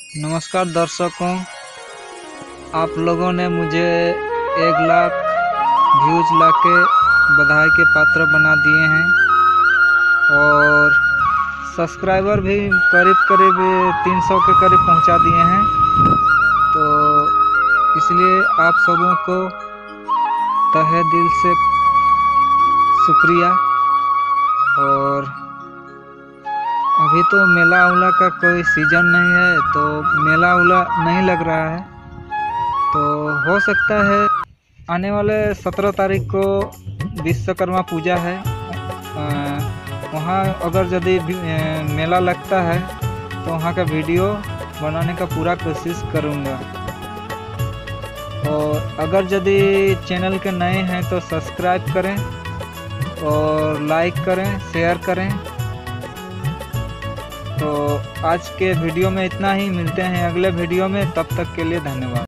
नमस्कार दर्शकों, आप लोगों ने मुझे 1 लाख व्यूज लाके बधाई के पात्र बना दिए हैं और सब्सक्राइबर भी करीब करीब 300 के करीब पहुंचा दिए हैं। तो इसलिए आप सबों को तहे दिल से शुक्रिया। और अभी तो मेला उला का कोई सीज़न नहीं है, तो मेला उला नहीं लग रहा है। तो हो सकता है आने वाले 17 तारीख को विश्वकर्मा पूजा है, वहाँ अगर यदि मेला लगता है तो वहाँ का वीडियो बनाने का पूरा कोशिश करूँगा। और अगर यदि चैनल के नए हैं तो सब्सक्राइब करें और लाइक करें, शेयर करें। तो आज के वीडियो में इतना ही, मिलते हैं अगले वीडियो में, तब तक के लिए धन्यवाद।